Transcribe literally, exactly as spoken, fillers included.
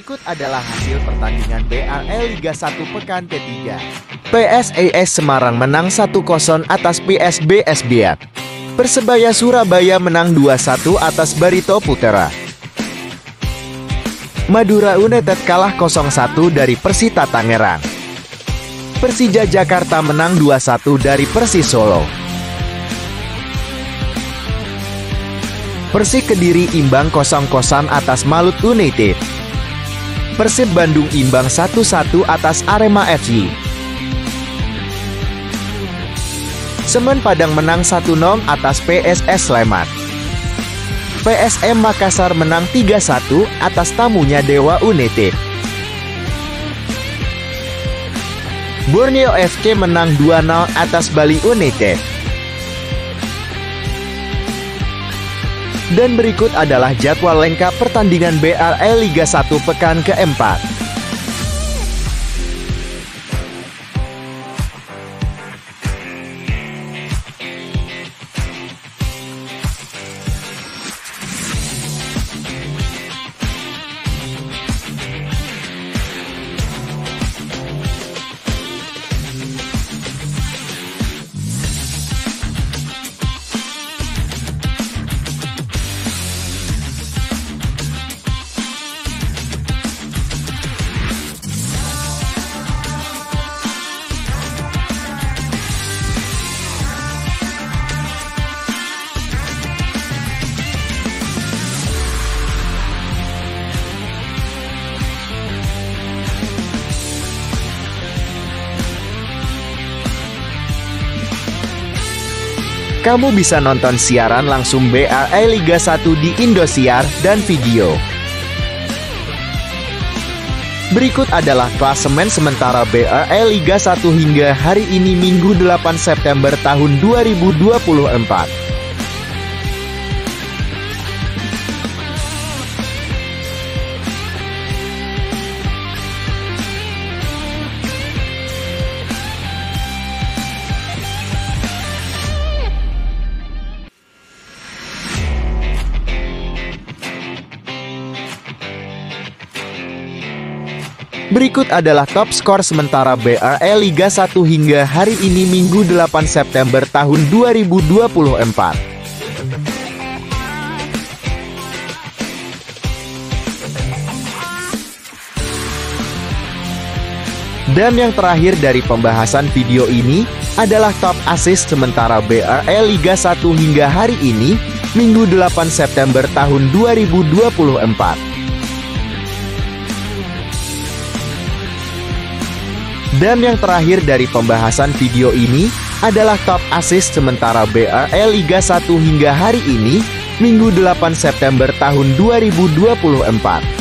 Berikut adalah hasil pertandingan B R L Liga satu pekan ketiga. P S I S Semarang menang satu kosong atas P S B S Biak. Persebaya Surabaya menang dua satu atas Barito Putra. Madura United kalah nol satu dari Persita Tangerang. Persija Jakarta menang dua satu dari Persis Solo. Persik Kediri imbang nol nol atas Malut United. Persib Bandung imbang satu satu atas Arema F C. Semen Padang menang satu nol atas P S S Sleman. P S M Makassar menang tiga satu atas tamunya Dewa United. Borneo F C menang dua nol atas Bali United. Dan berikut adalah jadwal lengkap pertandingan B R L Liga satu pekan keempat. Kamu bisa nonton siaran langsung B R L Liga satu di Indosiar dan video. Berikut adalah klasemen sementara B R L Liga satu hingga hari ini Minggu delapan September tahun dua ribu dua puluh empat. Berikut adalah top skor sementara B R L Liga satu hingga hari ini Minggu delapan September tahun dua ribu dua puluh empat. Dan yang terakhir dari pembahasan video ini adalah top assist sementara B R L Liga satu hingga hari ini Minggu delapan September tahun dua ribu dua puluh empat. Dan yang terakhir dari pembahasan video ini adalah top assist sementara B R L Liga satu hingga hari ini Minggu delapan September tahun dua ribu dua puluh empat.